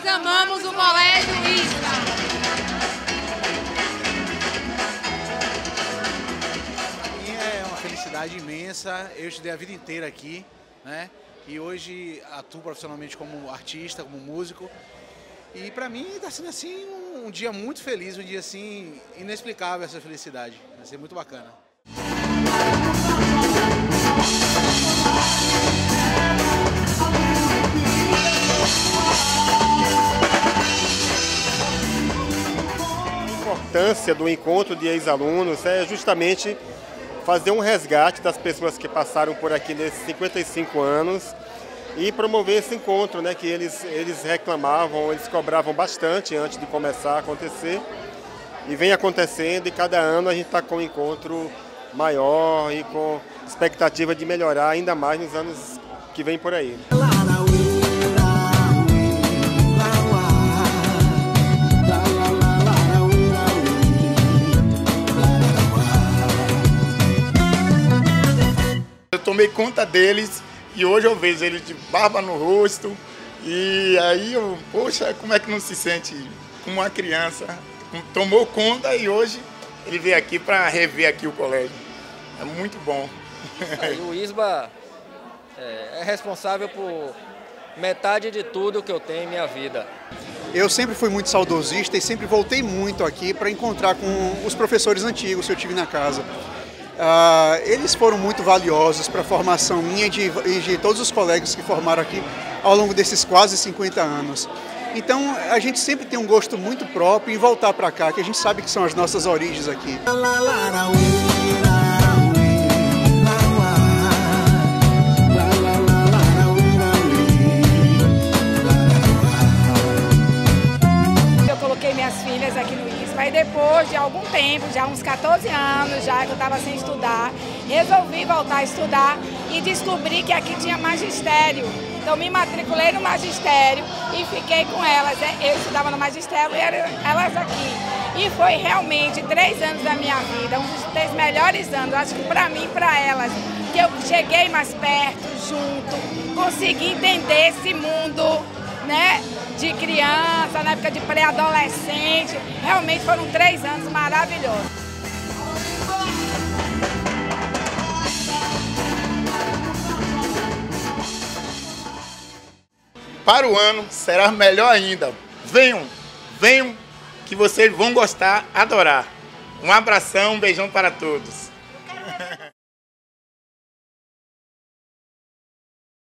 Nós amamos o Colégio ISBA. Para mim é uma felicidade imensa. Eu estudei a vida inteira aqui, né? E hoje atuo profissionalmente como artista, como músico. E para mim está sendo assim um dia muito feliz, um dia assim inexplicável essa felicidade. Vai ser muito bacana. A importância do encontro de ex-alunos é justamente fazer um resgate das pessoas que passaram por aqui nesses 55 anos e promover esse encontro, né, que eles reclamavam, eles cobravam bastante antes de começar a acontecer. E vem acontecendo e cada ano a gente está com um encontro maior e com expectativa de melhorar ainda mais nos anos que vem por aí. Eu tomei conta deles e hoje eu vejo eles de barba no rosto e aí eu, poxa, como é que não se sente como uma criança? Tomou conta e hoje ele veio aqui para rever aqui o colégio. É muito bom. Aí, o ISBA é responsável por metade de tudo que eu tenho em minha vida. Eu sempre fui muito saudosista e sempre voltei muito aqui para encontrar com os professores antigos que eu tive na casa. Eles foram muito valiosos para a formação minha e de todos os colegas que formaram aqui ao longo desses quase 50 anos. Então a gente sempre tem um gosto muito próprio em voltar para cá, que a gente sabe que são as nossas origens aqui. Eu coloquei minhas filhas aqui no ISBA e depois de algum tempo, já uns 14 anos já que eu estava sem estudar, resolvi voltar a estudar e descobri que aqui tinha magistério. Então me matriculei no magistério e fiquei com elas. Eu estudava no magistério e elas aqui. E foi realmente 3 anos da minha vida, um dos 3 melhores anos, acho que para mim e para elas. Que eu cheguei mais perto, junto, consegui entender esse mundo, né, de criança, na época de pré-adolescente. Realmente foram 3 anos maravilhosos. Para o ano será melhor ainda. Venham, venham que vocês vão gostar, adorar. Um abração, um beijão para todos.